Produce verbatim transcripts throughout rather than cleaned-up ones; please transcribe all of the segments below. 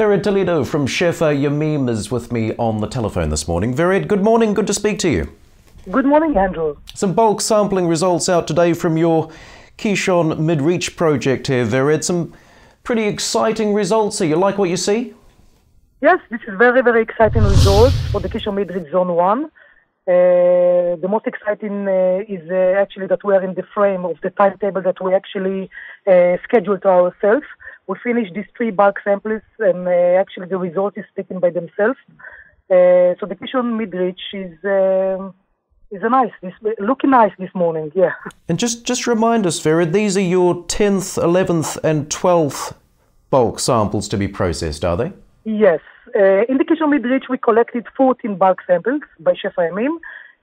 Vered Toledo from Shefa Yamim is with me on the telephone this morning. Vered, good morning. Good to speak to you. Good morning, Andrew. Some bulk sampling results out today from your Kishon Mid-Reach project here, Vered. Some pretty exciting results here. You like what you see? Yes, this is very, very exciting results for the Kishon Mid-Reach Zone one. Uh, the most exciting uh, is uh, actually that we are in the frame of the timetable that we actually uh, scheduled to ourselves. We finished these three bulk samples, and uh, actually the result is taken by themselves. Uh, so the Kishon Mid-Reach is um, is a nice, this, looking nice this morning. Yeah. And just just remind us, Vered, these are your tenth, eleventh, and twelfth bulk samples to be processed, are they? Yes. Uh, in the Kishon Mid-Reach, we collected fourteen bulk samples by Shefa Yamim.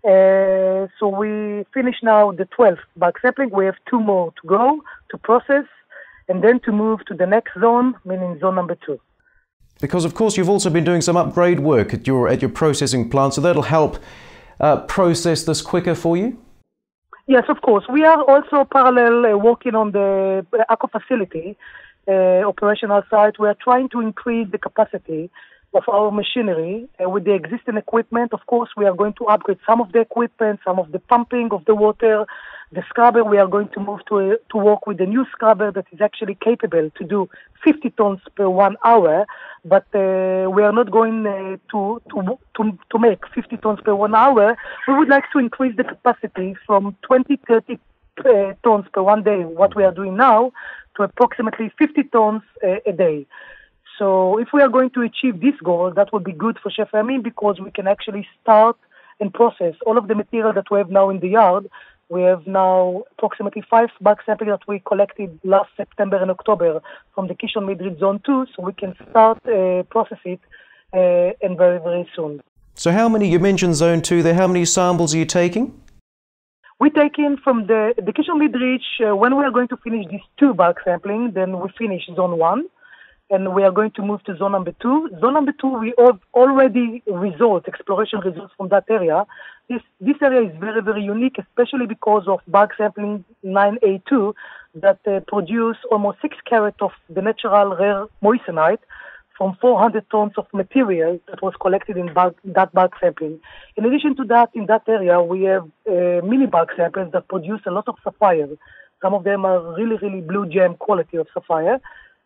Uh, so we finished now the twelfth bulk sampling. We have two more to go to process, and then to move to the next zone, meaning zone number two. Because of course you've also been doing some upgrade work at your at your processing plant, so that'll help uh, process this quicker for you? Yes, of course. We are also parallel uh, working on the Akko facility, uh, operational site. We are trying to increase the capacity of our machinery uh, with the existing equipment. Of course, we are going to upgrade some of the equipment, some of the pumping of the water. The scrubber, we are going to move to, a, to work with a new scrubber that is actually capable to do fifty tons per one hour, but uh, we are not going uh, to, to, to, to make fifty tons per one hour. We would like to increase the capacity from twenty, thirty uh, tons per one day, what we are doing now, to approximately fifty tons uh, a day. So if we are going to achieve this goal, that would be good for Shefa Yamim, because we can actually start and process all of the material that we have now in the yard. We have now approximately five bulk samples that we collected last September and October from the Kishon Mid-Reach Zone two, so we can start uh, process it uh, and very, very soon. So how many, you mentioned Zone two there, how many samples are you taking? We take in from the, the Kishon Mid-Reach, uh, when we are going to finish these two bulk sampling, then we finish Zone one. And we are going to move to zone number two. Zone number two, we have already results, exploration results from that area. This this area is very, very unique, especially because of bulk sampling nine A two that uh, produce almost six carats of the natural rare moissanite from four hundred tons of material that was collected in bulk, that bulk sampling. In addition to that, in that area, we have uh, mini bulk samples that produce a lot of sapphires. Some of them are really, really blue gem quality of sapphire.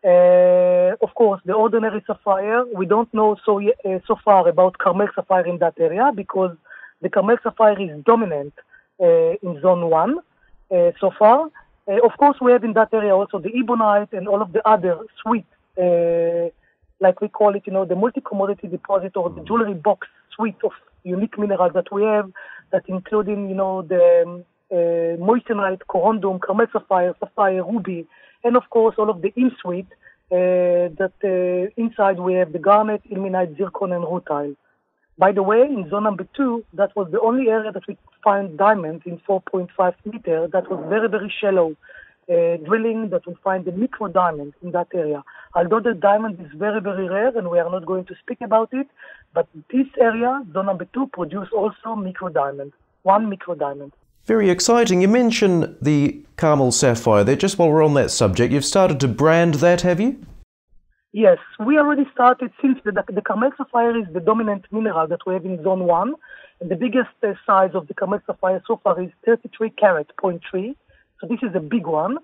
Uh, of course, the ordinary sapphire, we don't know so uh, so far about Carmel sapphire in that area, because the Carmel sapphire is dominant uh, in zone one uh, so far. Uh, of course, we have in that area also the ebonite and all of the other sweet, uh, like we call it, you know, the multi-commodity deposit or the jewelry box suite of unique minerals that we have, that including, you know, the um, uh, moissanite, corundum, Carmel sapphire, sapphire, ruby, and of course, all of the in suite, uh, that uh, inside we have the garnet, ilmenite, zircon, and rutile. By the way, in zone number two, that was the only area that we find diamond in four point five meters. That was very, very shallow uh, drilling that we find the micro diamond in that area. Although the diamond is very, very rare, and we are not going to speak about it, but this area, zone number two, produced also micro diamond, one micro diamond. Very exciting. You mentioned the Carmel sapphire there. Just while we're on that subject, you've started to brand that, have you? Yes, we already started since the, the Carmel sapphire is the dominant mineral that we have in zone one. And the biggest uh, size of the Carmel sapphire so far is thirty-three carat, zero point three. So this is a big one.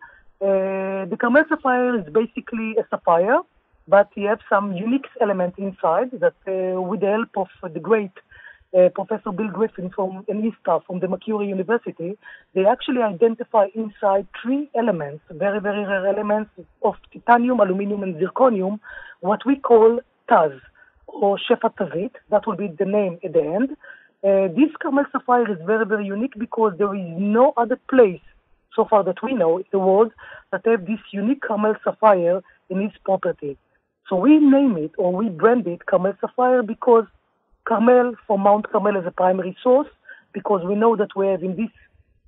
Uh, the Carmel sapphire is basically a sapphire, but you have some unique elements inside that uh, with the help of the great Uh, Professor Bill Griffin from and his staff from the Macquarie University, they actually identify inside three elements, very, very rare elements of titanium, aluminium, and zirconium, what we call Taz, or Shefa Tazit. That will be the name at the end. Uh, this Carmel sapphire is very, very unique because there is no other place, so far that we know in the world, that have this unique Carmel sapphire in its property. So we name it, or we brand it Carmel sapphire, because Carmel, for Mount Carmel as a primary source, because we know that we have in this,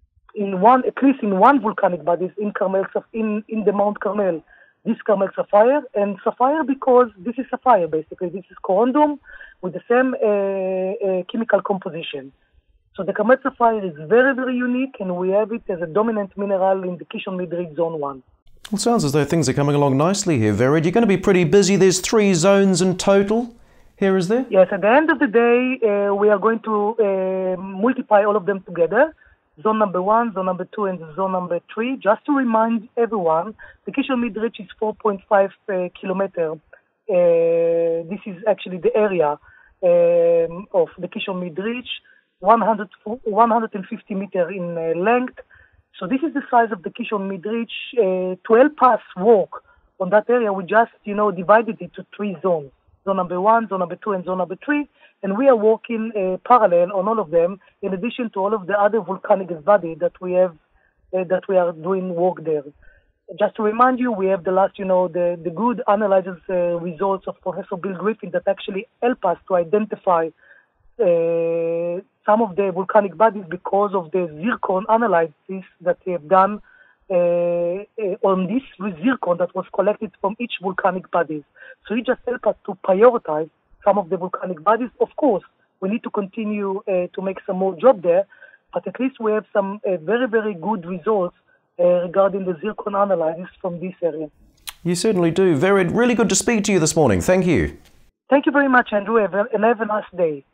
in one, at least in one volcanic bodies in Carmel, in, in the Mount Carmel, this Carmel sapphire, and sapphire because this is sapphire basically. This is corundum with the same uh, uh, chemical composition. So the Carmel sapphire is very, very unique, and we have it as a dominant mineral in the Kishon Mid-Reach Zone one. Well, it sounds as though things are coming along nicely here, Vered. You're going to be pretty busy. There's three zones in total. Here is there? Yes, at the end of the day, uh, we are going to uh, multiply all of them together. Zone number one, zone number two, and zone number three. Just to remind everyone, the Kishon Mid-Reach is four point five uh, kilometers. Uh, this is actually the area um, of the Kishon Mid-Reach, one hundred, one hundred fifty meters in uh, length. So this is the size of the Kishon Mid-Reach. Uh, to help us work on that area, we just, you know, divided it to three zones. Zone number one, zone number two, and zone number three. And we are working uh, parallel on all of them, in addition to all of the other volcanic bodies that we have, uh, that we are doing work there. Just to remind you, we have the last, you know, the, the good analysis uh, results of Professor Bill Griffin that actually help us to identify uh, some of the volcanic bodies because of the zircon analysis that we have done uh, uh, on this zircon that was collected from each volcanic bodies. So it just helps us to prioritize some of the volcanic bodies. Of course, we need to continue uh, to make some more job there, but at least we have some uh, very, very good results uh, regarding the zircon analysis from this area. You certainly do. Very, really good to speak to you this morning. Thank you. Thank you very much, Andrew, and have a nice day.